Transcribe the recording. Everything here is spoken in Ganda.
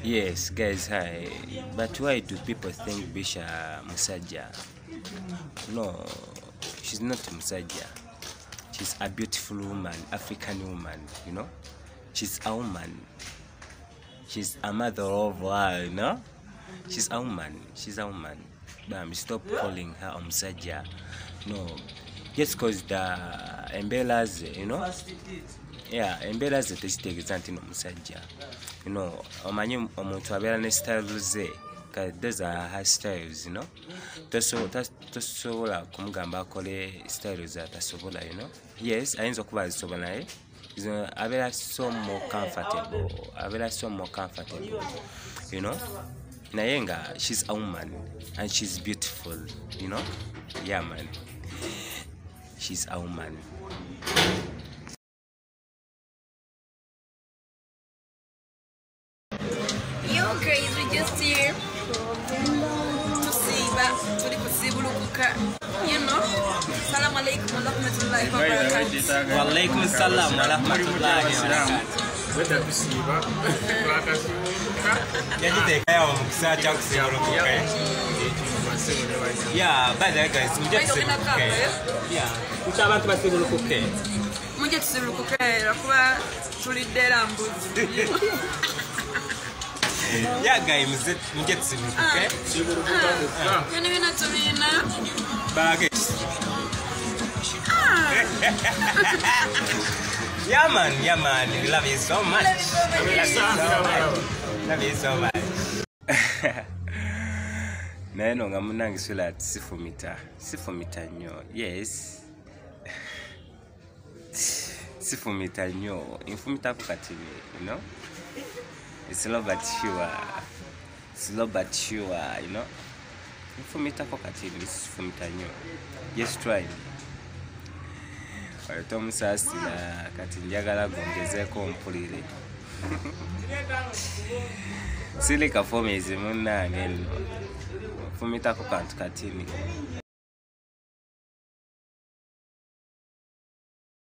Yes, guys, hi. But why do people think Bisha Musajja? No, she's not Musajja. She's a beautiful woman, African woman, you know. She's a woman. She's a mother of all, you know. She's a woman. She's a woman. Stop calling her Musajja. No, just because the embelas, you know. Yeah, embelas the testigate no Musajja. You know, omanyi omuntu abeera ne styles ze, those are her styles, you know. Tosobola kumugamba akole styles atasobola, you know. Yes, ayinza okuba azisobola naye abeera so more comfortable, you know. Naye nga she's a woman and she's beautiful, you know. Yeah, man, she's a woman. Yo guys, we just here to see you know. Assalamu alaikum wa rahmatullahi wa barakatuh. Wa alaikum assalam wa rahmatullahi wa barakatuh. Wenda kusiba Yajiteka yawo mukisa kya kusibulukuka. Yeah, by the way guys, mujye tusibulukuka. Yeah, kucha abantu basibulukuka. Mujye tusibulukuka kuba tulidera mbuzi. Yeah, guys, mujye tusibulukuka. Yani bina tubina. Bagage. Yeah man, we love you so much. Love you so much. Naeno nga munangisula ati sifumita nnyo. Yes. Sifumita nnyo. Infumita kukatini, you know. It's slow but sure, you know. Infumita kukatini, sifumita nnyo. Just try. Tom Sasti na kati njagala gongezeko mpulire. Sili ka fomezi munange. Fumita ko kantu katini.